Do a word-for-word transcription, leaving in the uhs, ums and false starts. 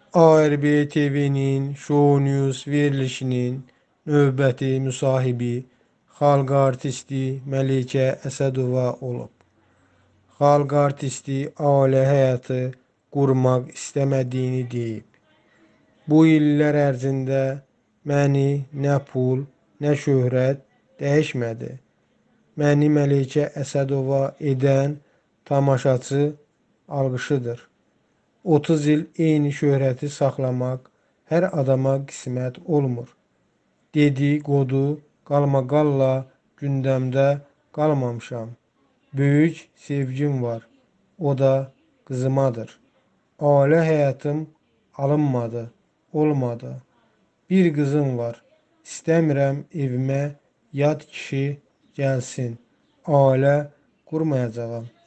A R B T V'nin Show News verilişinin növbəti müsahibi xalq artisti Məlikə Əsədova olub. Xalq artisti ailə həyatı qurmaq istəmədiyini deyib. Bu illər ərzində məni nə pul, nə şöhrət dəyişmədi. Məni Məlikə Əsədova edən tamaşaçı alqışıdır. otuz il eyni şöhrəti saxlamaq hər adama qismət olmur. Dedikodu qalmaqalla gündəmdə qalmamışam. Böyük sevgim var. O da qızımadır. Ailə həyatım alınmadı, olmadı. Bir qızım var. İstəmirəm evimə yad kişi gəlsin. Ailə qurmayacağam.